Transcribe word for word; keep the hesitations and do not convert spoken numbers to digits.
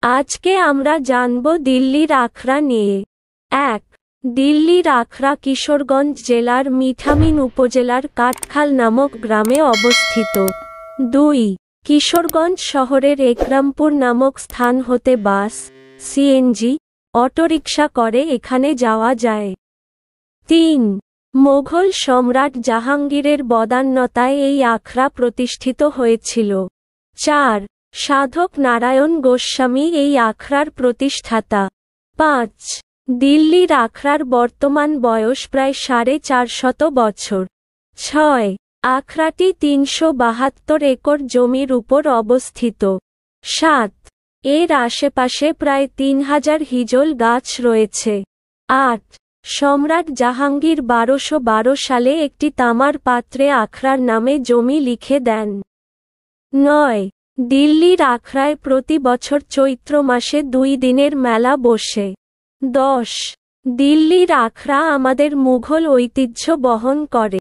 আজকে আমরা জানব দিল্লির আখড়া নিয়ে। এক, দিল্লির আখড়া কিশোরগঞ্জ জেলার মিঠামইন উপজেলার কাঠখাল নামক গ্রামে অবস্থিত। দুই, কিশোরগঞ্জ শহরের একরামপুর নামক স্থান হতে বাস, সিএনজি, অটোরিকশা করে এখানে যাওয়া যায়। তিন, মোগল সম্রাট জাহাঙ্গীরের বদান্যতায় এই আখড়া প্রতিষ্ঠিত হয়েছিল। চার, সাধক নারায়ণ গোস্বামী এই আখড়ার প্রতিষ্ঠাতা। পাঁচ, দিল্লির আখড়ার বর্তমান বয়স প্রায় সাড়ে চারশত বছর। ছয়, আখড়াটি তিনশো বাহাত্তর একর জমির উপর অবস্থিত। সাত, এর আশেপাশে প্রায় তিন হাজার হিজল গাছ রয়েছে। আট, সম্রাট জাহাঙ্গীর বারোশো বারো সালে একটি তামার পাত্রে আখড়ার নামে জমি লিখে দেন। নয়, দিল্লির আখড়ায় প্রতি বছর চৈত্র মাসে দুই দিনের মেলা বসে। দশ, দিল্লির আখড়া আমাদের মুঘল ঐতিহ্য বহন করে।